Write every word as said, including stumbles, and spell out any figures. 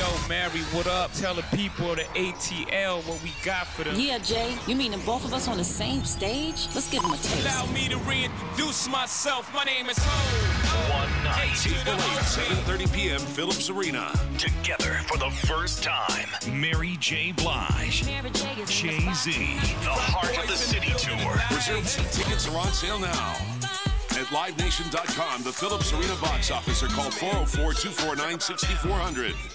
Yo, Mary, what up? Tell the people of the A T L what we got for them. Yeah, Jay, you mean both of us on the same stage? Let's give them a taste. Allow me to reintroduce myself. My name is Ho. One night. April eighth, seven thirty p m Phillips Arena. Together for the first time. Mary J. Blige. Mary J. is Jay-Z. The Heart of the City Tour. Reserves and tickets are on sale now. At live nation dot com, the Phillips Arena box office, or call four oh four, two four nine, six four zero zero.